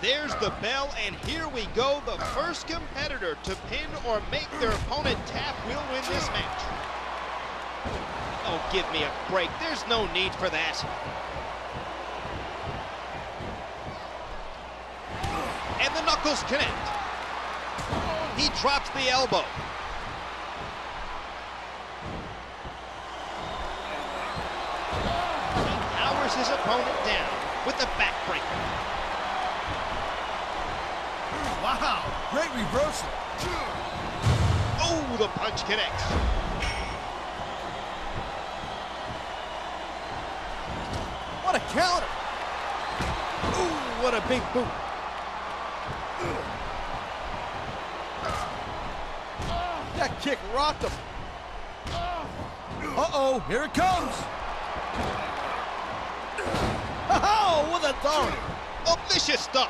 There's the bell, and here we go. The first competitor to pin or make their opponent tap will win this match. Oh, give me a break. There's no need for that. And the knuckles connect. He drops the elbow. He powers his opponent down with the backbreaker. Wow, great reversal. Oh, the punch connects. What a counter. Ooh, what a big boot. That kick rocked him. Uh-oh, here it comes. Oh, what authority. Oh, vicious stuff.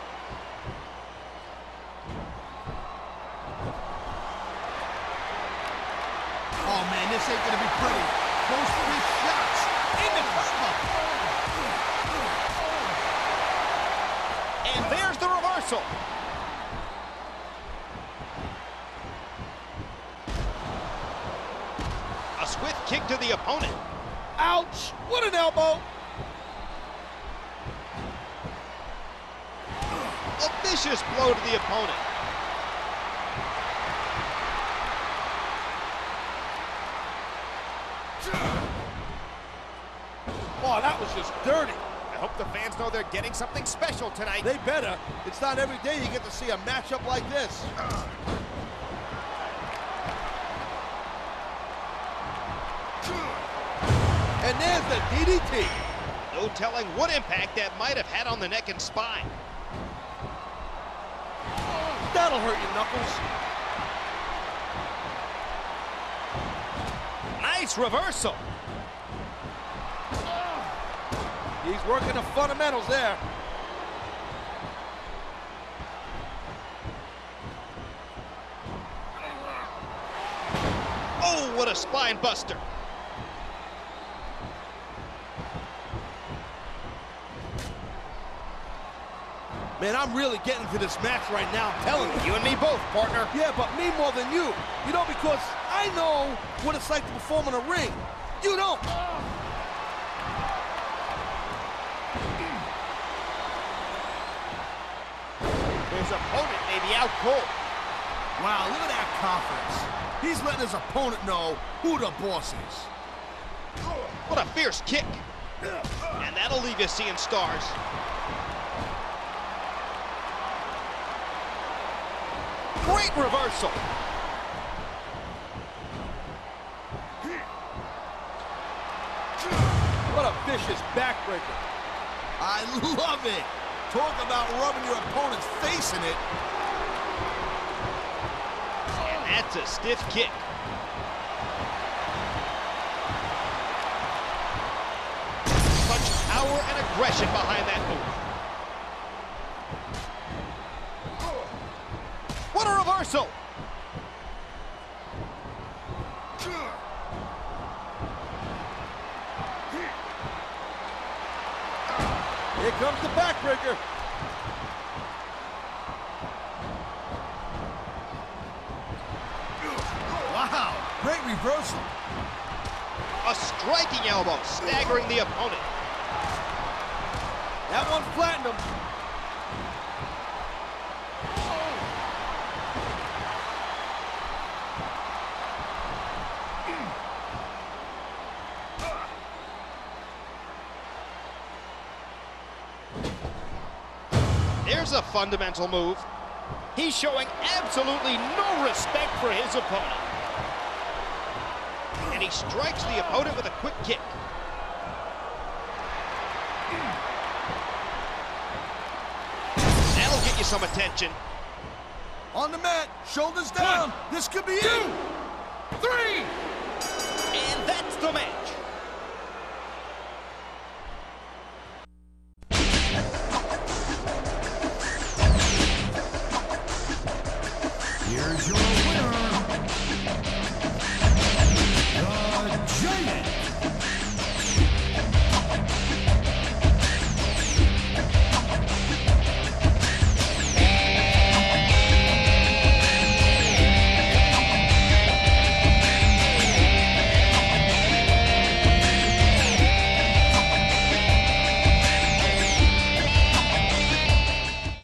Oh, man, this ain't gonna be pretty. Goes for his shots. In the cover. And there's the reversal. A swift kick to the opponent. Ouch! What an elbow! A vicious blow to the opponent. Oh, that was just dirty. I hope the fans know they're getting something special tonight. They better. It's not every day you get to see a matchup like this. And there's the DDT. No telling what impact that might have had on the neck and spine. That'll hurt you, Knuckles. Nice reversal. He's working the fundamentals there. Oh, what a spine buster. Man, I'm really getting to this match right now, I'm telling you. You and me both, partner. Yeah, but me more than you. You know, because I know what it's like to perform in a ring. You don't. His opponent may be out cold. Wow, look at that confidence. He's letting his opponent know who the boss is. What a fierce kick. And that'll leave you seeing stars. Great reversal. What a vicious backbreaker. I love it. Talk about rubbing your opponent's face in it. And that's a stiff kick. Such power and aggression behind that move. What a reversal! Here comes the backbreaker. Wow, great reversal. A striking elbow, staggering the opponent. That one flattened him. There's a fundamental move. He's showing absolutely no respect for his opponent. And he strikes the opponent with a quick kick. That'll get you some attention. On the mat, shoulders down. This could be it. 2, 3.